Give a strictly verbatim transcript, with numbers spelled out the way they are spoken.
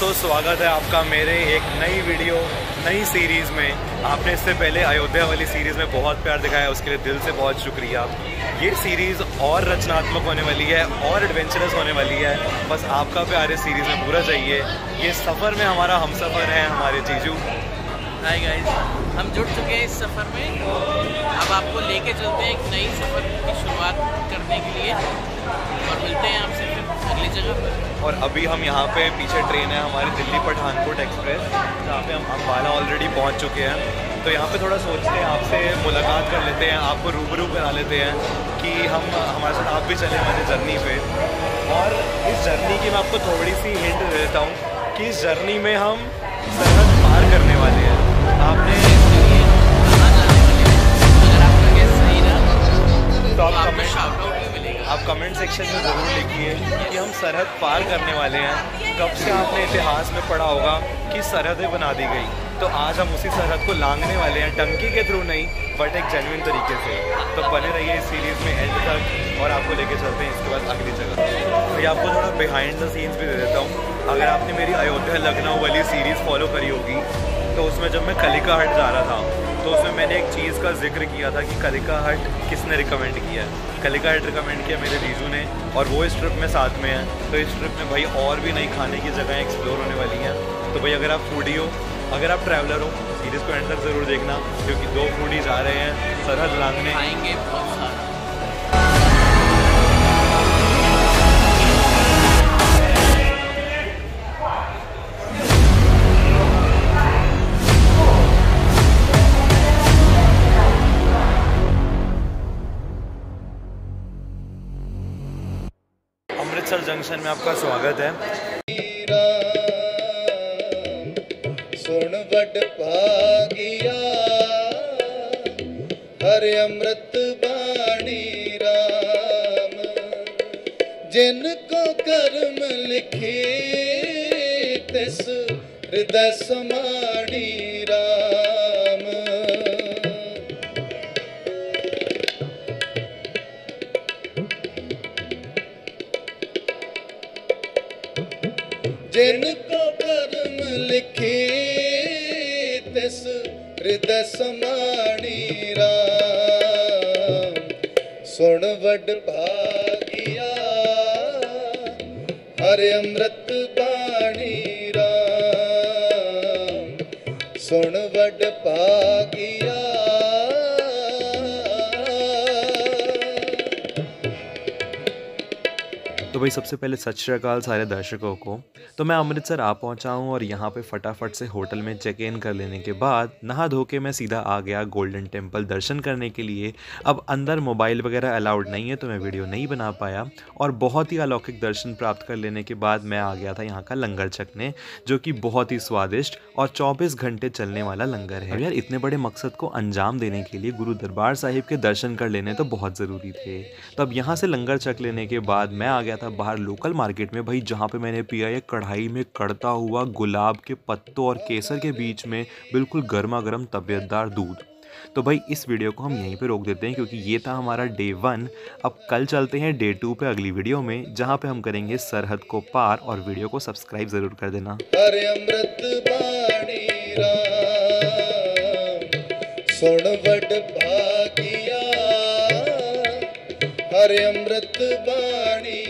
दोस्तों, स्वागत है आपका मेरे एक नई वीडियो नई सीरीज़ में। आपने इससे पहले अयोध्या वाली सीरीज़ में बहुत प्यार दिखाया, उसके लिए दिल से बहुत शुक्रिया। ये सीरीज़ और रचनात्मक होने वाली है और एडवेंचरस होने वाली है। बस आपका प्यार इस सीरीज़ में पूरा चाहिए। ये सफ़र में हमारा हम सफ़र है हमारे जीजू। हाय गाइस, हम जुड़ चुके हैं इस सफ़र में। अब आपको लेके चलते हैं एक नई सफ़र की शुरुआत करने के लिए और मिलते हैं आपसे फिर अगली जगह पर। और अभी हम यहाँ पे पीछे ट्रेन है हमारी दिल्ली पठानकोट एक्सप्रेस, जहाँ पे हम अम्बाला ऑलरेडी पहुँच चुके हैं। तो यहाँ पे थोड़ा सोचते हैं आपसे मुलाकात कर लेते हैं, आपको रूबरू करा लेते हैं कि हम हमारे साथ आप भी चले हमारी जर्नी पे। और इस जर्नी की मैं आपको थोड़ी सी हिंट दे देता हूँ कि इस जर्नी में हम सरहद पार करने वाले हैं। आपने तो आप कमेंट आप कमेंट सेक्शन में ज़रूर लिखिए कि हम सरहद पार करने वाले हैं। कब से आपने इतिहास में पढ़ा होगा कि सरहदें बना दी गई, तो आज हम उसी सरहद को लांघने वाले हैं, टंकी के थ्रू नहीं बट एक जेन्युइन तरीके से। तो बने रहिए इस सीरीज़ में एंड तक और आपको लेके चलते हैं इसके बाद अगली जगह। तो ये आपको थोड़ा बिहाइंड द सीन्स भी दे देता हूँ। अगर आपने मेरी अयोध्या लखनऊ वाली सीरीज़ फॉलो करी होगी तो उसमें जब मैं कलिका हट जा रहा था तो उसमें मैंने एक चीज़ का जिक्र किया था कि कलिका हट किसने रिकमेंड किया है। कलिका हट रिकमेंड किया मेरे जीजू ने, और वो इस ट्रिप में साथ में है। तो इस ट्रिप में भाई और भी नई खाने की जगह एक्सप्लोर होने वाली हैं। तो भाई अगर आप फूडी हो, अगर आप ट्रैवलर हो, सीरीज़ को एंड तक ज़रूर देखना, क्योंकि दो फूडीज आ रहे हैं सरहद लांघने। खाएंगे बहुत सारा। अमृतसर जंक्शन में आपका स्वागत है। सुन बड़ भागिया हर अमृत बाणी राम, जिनको कर्म लिखे तिस हृदय समाणी राम। जिनको कर्म लिखे तिस हृदय समाणी राम, सुन बड़ भागिया हर अमृत बाणी राम, सुन बड़ भागिया। तो भाई सबसे पहले सत श्री अकाल सारे दर्शकों को। तो मैं अमृतसर आ पहुंचा हूं और यहाँ पे फटाफट से होटल में चेक इन कर लेने के बाद नहा धो के मैं सीधा आ गया गोल्डन टेम्पल दर्शन करने के लिए। अब अंदर मोबाइल वगैरह अलाउड नहीं है तो मैं वीडियो नहीं बना पाया, और बहुत ही अलौकिक दर्शन प्राप्त कर लेने के बाद मैं आ गया था यहाँ का लंगर छकने, जो कि बहुत ही स्वादिष्ट और चौबीस घंटे चलने वाला लंगर है। यार इतने बड़े मकसद को अंजाम देने के लिए गुरु दरबार साहिब के दर्शन कर लेने तो बहुत ज़रूरी थे। तो अब यहाँ से लंगर छक लेने के बाद मैं आ गया था बाहर लोकल मार्केट में भाई, जहाँ पे मैंने पिया एक कढ़ाई में कड़ता हुआ गुलाब के पत्तों और केसर के बीच में बिल्कुल गर्मा गर्म तबीयतदार दूध। तो भाई इस वीडियो को हम यहीं पे रोक देते हैं क्योंकि ये था हमारा डे वन। अब कल चलते हैं डे टू पे अगली वीडियो में, जहाँ पे हम करेंगे सरहद को पार। और वीडियो को सब्सक्राइब ज़रूर कर देना। हर अमृत बाणी राम, सुन बड़ भागिया हर अमृत बाणी